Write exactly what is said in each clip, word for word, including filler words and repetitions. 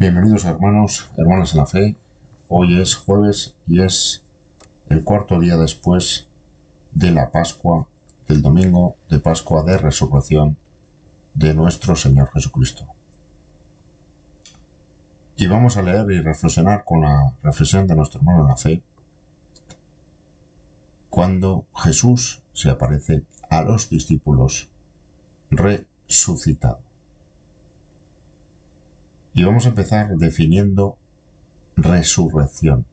Bienvenidos hermanos, hermanas en la fe. Hoy es jueves y es el cuarto día después de la Pascua, del domingo de Pascua de Resurrección de nuestro Señor Jesucristo. Y vamos a leer y reflexionar con la reflexión de nuestro hermano en la fe, cuando Jesús se aparece a los discípulos resucitado. Y vamos a empezar definiendo resurrección,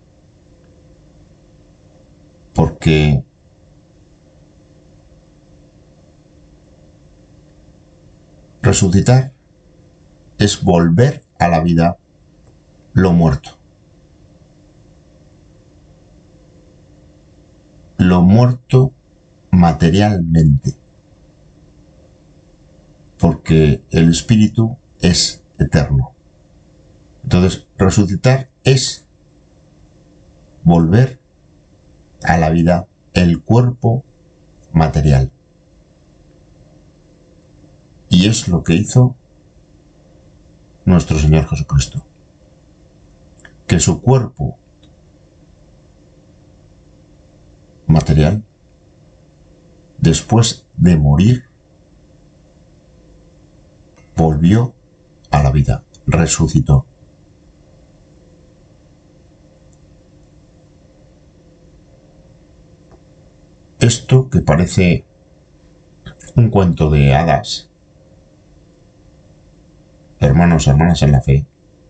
porque resucitar es volver a la vida lo muerto. Lo muerto materialmente, porque el espíritu es eterno. Entonces, resucitar es volver a la vida el cuerpo material. Y es lo que hizo nuestro Señor Jesucristo. Que su cuerpo material, después de morir, volvió a la vida, resucitó. Esto que parece un cuento de hadas, hermanos, hermanas en la fe,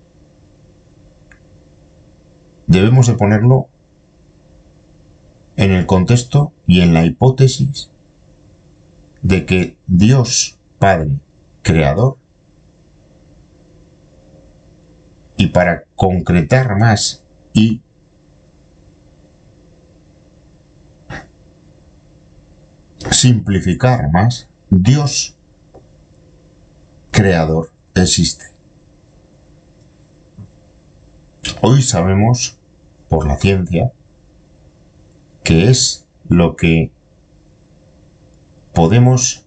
debemos de ponerlo en el contexto y en la hipótesis de que Dios Padre Creador, y para concretar más y simplificar más, Dios Creador existe. Hoy sabemos por la ciencia que es lo que podemos,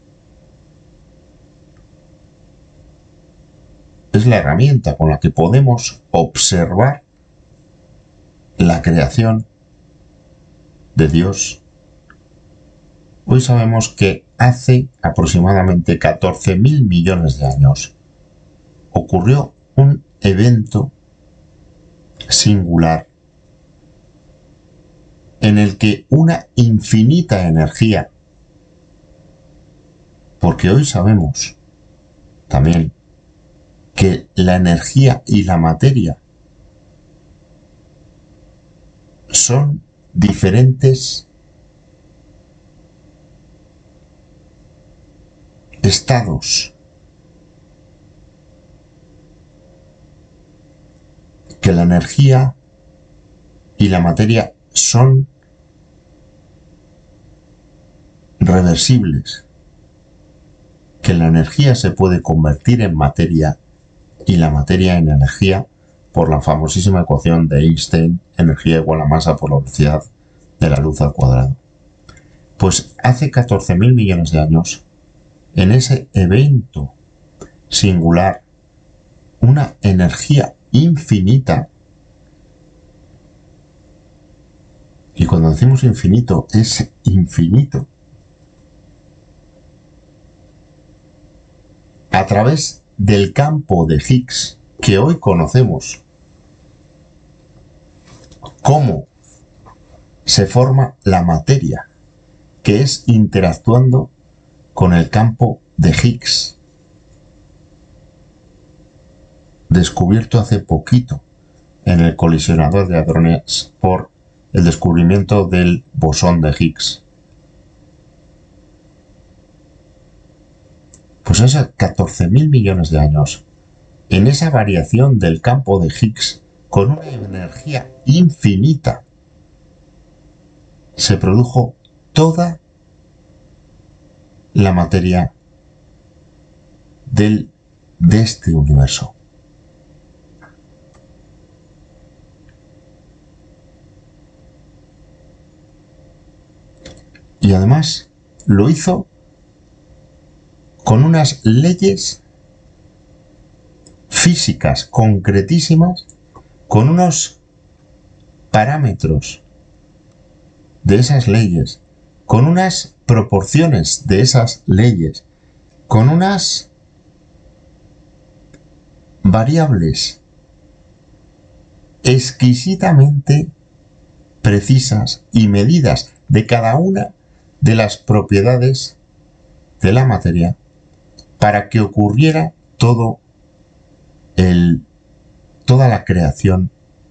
es la herramienta con la que podemos observar la creación de Dios. Hoy sabemos que hace aproximadamente catorce mil millones de años ocurrió un evento singular en el que una infinita energía, porque hoy sabemos también que la energía y la materia son diferentes estados, que la energía y la materia son reversibles, que la energía se puede convertir en materia y la materia en energía por la famosísima ecuación de Einstein, energía igual a masa por la velocidad de la luz al cuadrado. Pues hace catorce mil millones de años, en ese evento singular, una energía infinita, y cuando decimos infinito, es infinito, a través del campo de Higgs, que hoy conocemos cómo se forma la materia, que es interactuando con el campo de Higgs, descubierto hace poquito en el colisionador de hadrones por el descubrimiento del bosón de Higgs. Pues hace catorce mil millones de años, en esa variación del campo de Higgs con una energía infinita, se produjo toda la materia del, de este universo. Y además lo hizo con unas leyes físicas concretísimas, con unos parámetros de esas leyes, con unas proporciones de esas leyes, con unas variables exquisitamente precisas y medidas de cada una de las propiedades de la materia para que ocurriera todo el, toda la creación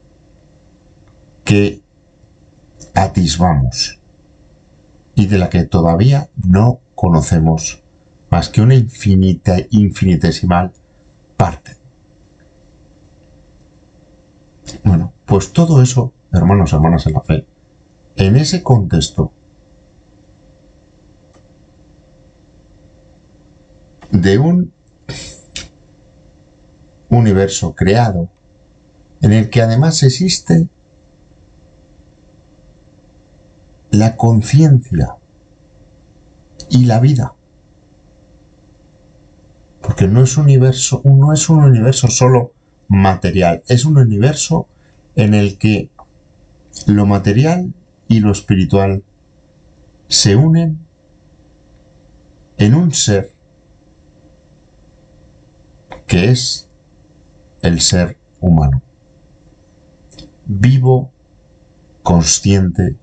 que atisbamos y de la que todavía no conocemos más que una infinita, infinitesimal parte. Bueno, pues todo eso, hermanos y hermanas en la fe, en ese contexto de un universo creado en el que además existe la conciencia y la vida, porque no es un universo, no es un universo solo material, es un universo en el que lo material y lo espiritual se unen en un ser que es el ser humano, vivo, consciente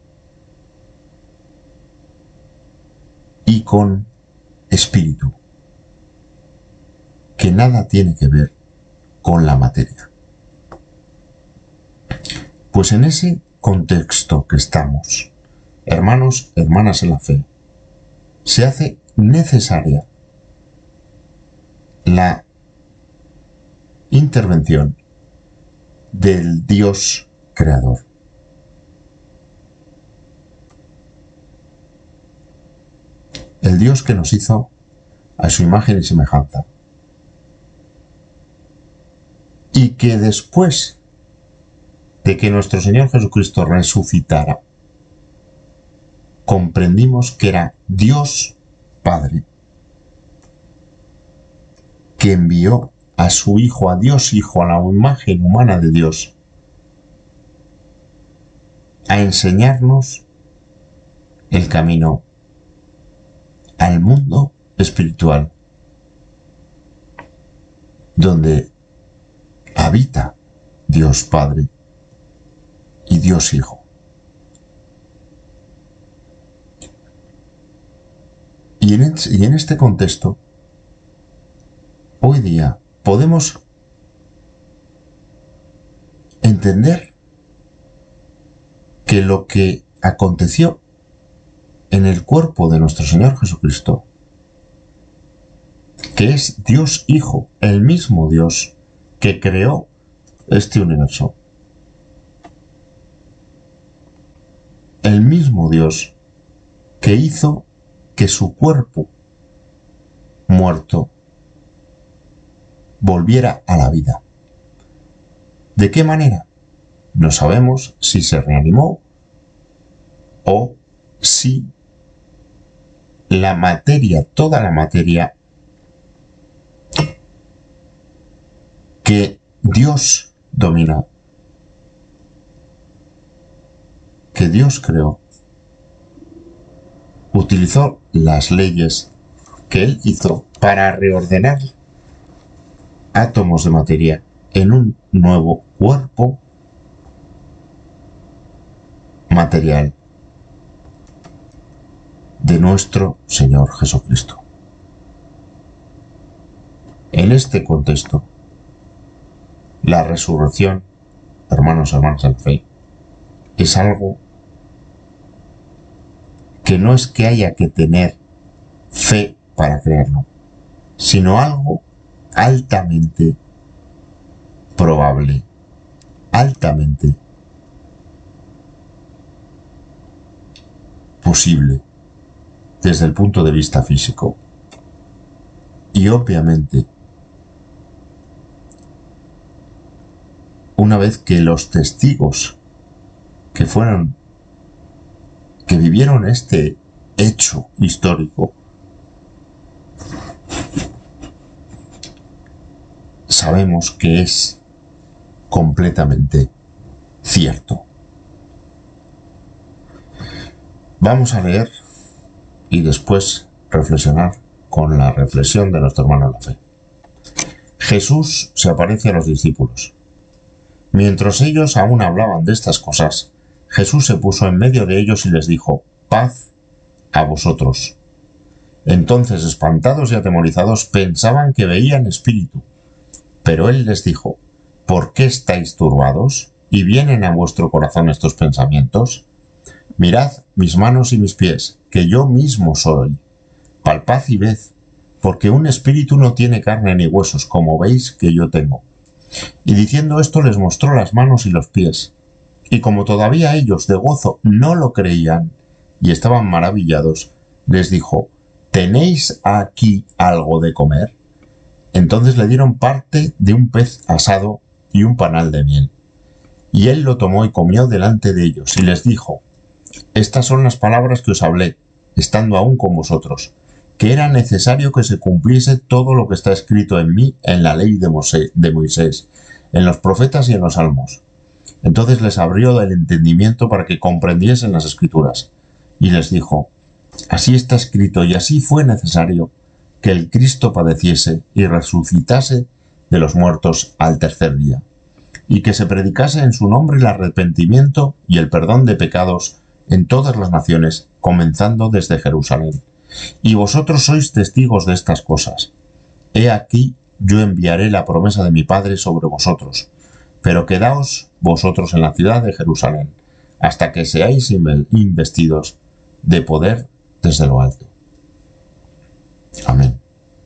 y con espíritu, que nada tiene que ver con la materia. Pues en ese contexto que estamos, hermanos, hermanas en la fe, se hace necesaria la intervención del Dios creador. El Dios que nos hizo a su imagen y semejanza, y que después de que nuestro Señor Jesucristo resucitara, comprendimos que era Dios Padre, que envió a su Hijo, a Dios Hijo, a la imagen humana de Dios, a enseñarnos el camino al mundo espiritual, donde habita Dios Padre y Dios Hijo. Y en, y en este contexto, hoy día podemos entender que lo que aconteció en el cuerpo de nuestro Señor Jesucristo, que es Dios Hijo, el mismo Dios que creó este universo, el mismo Dios que hizo que su cuerpo muerto volviera a la vida. ¿De qué manera? No sabemos si se reanimó o si la materia, toda la materia que Dios domina, que Dios creó, utilizó las leyes que Él hizo para reordenar átomos de materia en un nuevo cuerpo material de nuestro Señor Jesucristo. En este contexto, la resurrección, hermanos y hermanas en la fe, es algo que no es que haya que tener fe para creerlo, sino algo altamente probable, altamente posible desde el punto de vista físico. Y obviamente, una vez que los testigos que fueron, que vivieron este hecho histórico, sabemos que es completamente cierto. Vamos a leer y después reflexionar con la reflexión de nuestro hermano en la fe. Jesús se aparece a los discípulos. Mientras ellos aún hablaban de estas cosas, Jesús se puso en medio de ellos y les dijo: paz a vosotros. Entonces, espantados y atemorizados, pensaban que veían espíritu. Pero él les dijo: ¿por qué estáis turbados? ¿Y vienen a vuestro corazón estos pensamientos? Mirad mis manos y mis pies, que yo mismo soy. Palpad y ved, porque un espíritu no tiene carne ni huesos, como veis que yo tengo. Y diciendo esto les mostró las manos y los pies. Y como todavía ellos de gozo no lo creían y estaban maravillados, les dijo: ¿tenéis aquí algo de comer? Entonces le dieron parte de un pez asado y un panal de miel. Y él lo tomó y comió delante de ellos, y les dijo: estas son las palabras que os hablé, estando aún con vosotros, que era necesario que se cumpliese todo lo que está escrito en mí en la ley de Moisés, de Moisés, en los profetas y en los salmos. Entonces les abrió el entendimiento para que comprendiesen las escrituras, y les dijo: así está escrito, y así fue necesario que el Cristo padeciese y resucitase de los muertos al tercer día, y que se predicase en su nombre el arrepentimiento y el perdón de pecados en todas las naciones, comenzando desde Jerusalén. Y vosotros sois testigos de estas cosas. He aquí, yo enviaré la promesa de mi Padre sobre vosotros, pero quedaos vosotros en la ciudad de Jerusalén, hasta que seáis investidos de poder desde lo alto. Amén.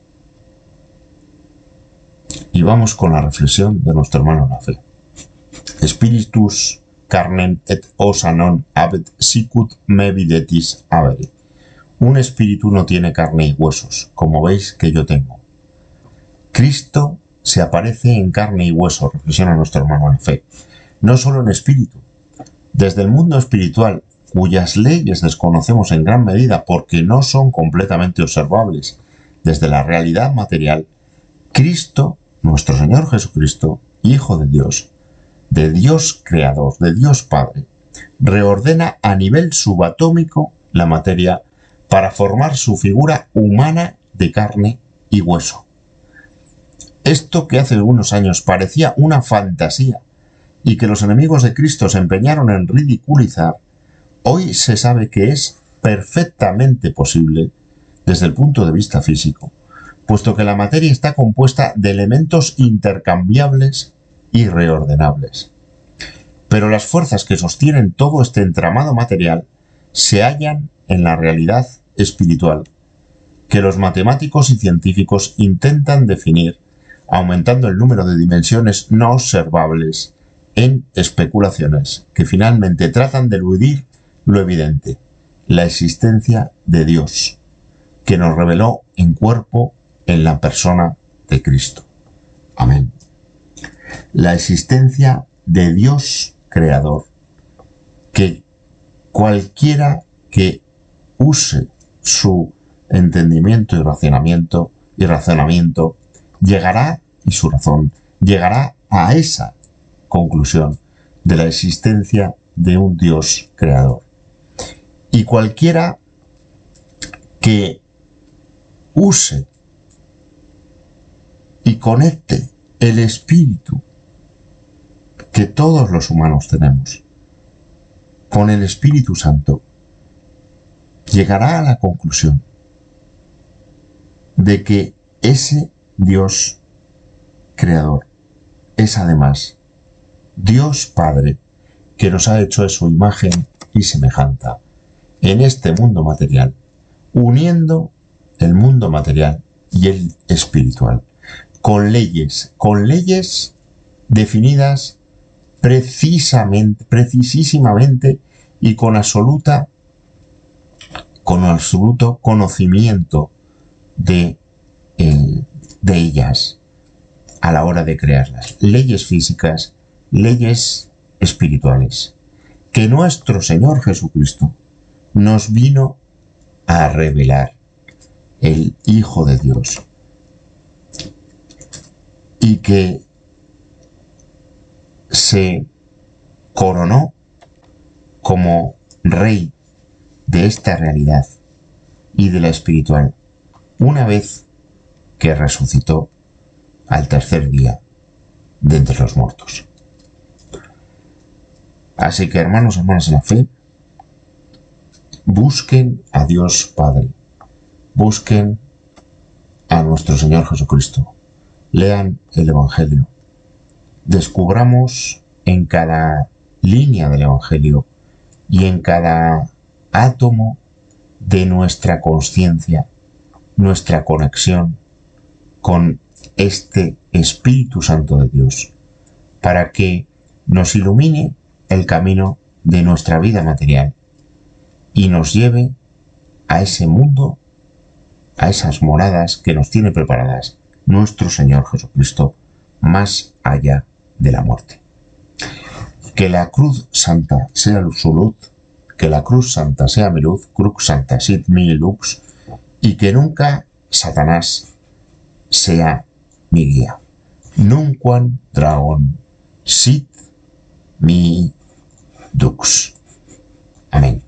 Y vamos con la reflexión de nuestro hermano en la fe. Spiritus carnem et ossa non habet sicut me videtis avere. Un espíritu no tiene carne y huesos, como veis que yo tengo. Cristo se aparece en carne y hueso, reflexiona nuestro hermano en fe, no solo en espíritu. Desde el mundo espiritual, cuyas leyes desconocemos en gran medida porque no son completamente observables desde la realidad material, Cristo, nuestro Señor Jesucristo, Hijo de Dios, de Dios Creador, de Dios Padre, reordena a nivel subatómico la materia para formar su figura humana de carne y hueso. Esto que hace unos años parecía una fantasía y que los enemigos de Cristo se empeñaron en ridiculizar, hoy se sabe que es perfectamente posible desde el punto de vista físico, puesto que la materia está compuesta de elementos intercambiables y reordenables. Pero las fuerzas que sostienen todo este entramado material se hallan en la realidad espiritual, que los matemáticos y científicos intentan definir, aumentando el número de dimensiones no observables en especulaciones que finalmente tratan de eludir lo evidente, la existencia de Dios, que nos reveló en cuerpo en la persona de Cristo. Amén. La existencia de Dios Creador, que cualquiera que use su entendimiento y razonamiento, y razonamiento llegará, y su razón, llegará a esa conclusión de la existencia de un Dios Creador. Y cualquiera que use y conecte el espíritu que todos los humanos tenemos con el Espíritu Santo, llegará a la conclusión de que ese Dios Creador es además Dios Padre, que nos ha hecho a su imagen y semejanza en este mundo material, uniendo el mundo material y el espiritual, con leyes, con leyes definidas precisamente, precisísimamente y con absoluta, con absoluto conocimiento de, eh, de ellas a la hora de crearlas. Leyes físicas, leyes espirituales, que nuestro Señor Jesucristo nos vino a revelar, el Hijo de Dios. y que se coronó como rey de esta realidad y de la espiritual una vez que resucitó al tercer día de entre los muertos. Así que, hermanos y hermanas en la fe, busquen a Dios Padre, busquen a nuestro Señor Jesucristo, lean el Evangelio, descubramos en cada línea del Evangelio y en cada átomo de nuestra conciencia, nuestra conexión con este Espíritu Santo de Dios, para que nos ilumine el camino de nuestra vida material y nos lleve a ese mundo, a esas moradas que nos tiene preparadas nuestro Señor Jesucristo, más allá de la muerte. Que la cruz santa sea su luz, que la cruz santa sea mi luz, crux santa sit mi lux, y que nunca Satanás sea mi guía. Nunquam dragon sit mi dux. Amén.